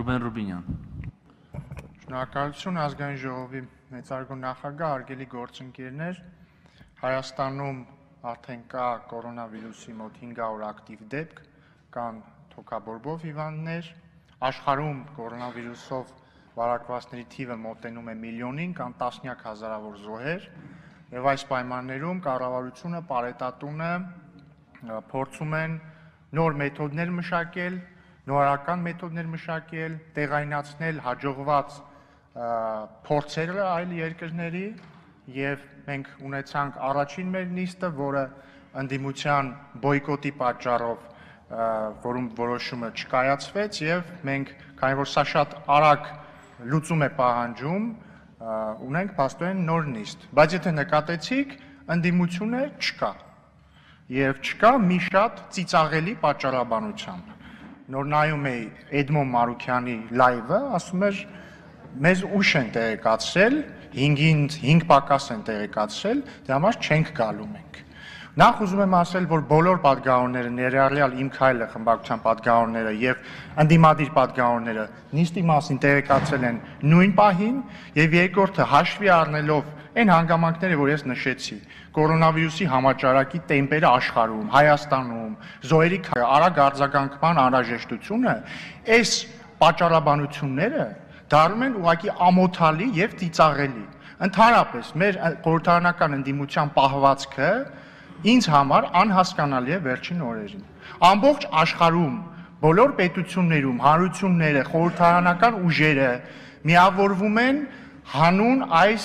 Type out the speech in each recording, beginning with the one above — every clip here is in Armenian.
Ռուբեն Ռուբինյան։ Շնորհակալություն ազգային ժողովի մեծարգո նախագահ, արգելի գործընկերներ, Հայաստանում արդեն կա կորոնավիրուսի մոտ 500 ակտիվ դեպք, կան թոքաբորբով հիվանդներ, աշխարհում կորոնավիրուսով վարակվածների թիվը մոտենում է միլիոնին, կան տասնյակ հազարավոր զոհեր, եւ այս պայմաններում կառավարությունը պարետատունը փորձում են նոր մեթոդներ մշակել, նորարարական մեթոդներ մշակել, տեղայնացնել հաջողված փորձերը այլ երկրների եւ մենք ունեցանք առաջին մեր նիստը, որը ընդդիմության բոյկոտի պատճառով որում որոշումը չկայացվեց եւ մենք, քանի որ սա շատ արագ լուծում է պահանջում, ունենք փաստորեն նոր նիստ, բայց եթե նկատեցիք, ընդդիմությունը չկա եւ չկա մի շատ ծիծաղելի պատճառաբանությամբ։ Նոր նայում էի Էդմոն Մարուքյանի լայվը, ասում էր մեզ ուշ են տեղեկացրել, 5 պակաս են տեղեկացրել, դրա համար չենք գալու մենք։ Նախ ուզում եմ ասել, որ բոլոր պատգամավորները, ներառյալ Իմ քայլը խմբակցության պատգամավորները եւ ընդդիմադիր պատգամավորները նիստի մասին տեղեկացել են նույն պահին եւ երկրորդը հաշվի առնելով այն հանգամանքները, որ ես նշեցի, կորոնավիրուսի համաճարակի տեմպերը աշխարհում, Հայաստանում, զոհերի արագ արձագանքման անհրաժեշտությունը, այս պատճառաբանությունները դառնում են ուղղակի ամոթալի եւ ծիծաղելի։ Ընդհանրապես մեր խորհրդարանական ընդդիմության պահվածքը ինձ համար անհասկանալի է վերջին օրերին։ Ամբողջ աշխարհում, բոլոր պետություններում, հանրությունները, խորհրդարանական ուժերը միավորվում են հանուն այս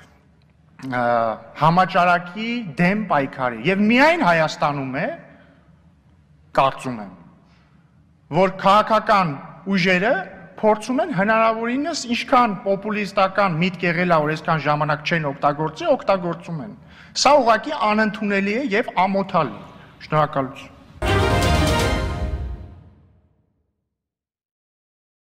համաճարակի դեմ պայքարի եւ միայն Հայաստանում է, կարծում եմ, որ քաղաքական ուժերը փորձում են հնարավորինս ինչքան պոպուլիստական միտք եղել է, որ այսքան ժամանակ չեն օգտագործում են։ Սա ուղղակի անընդունելի է եւ ամոթալի։ Շնորհակալություն։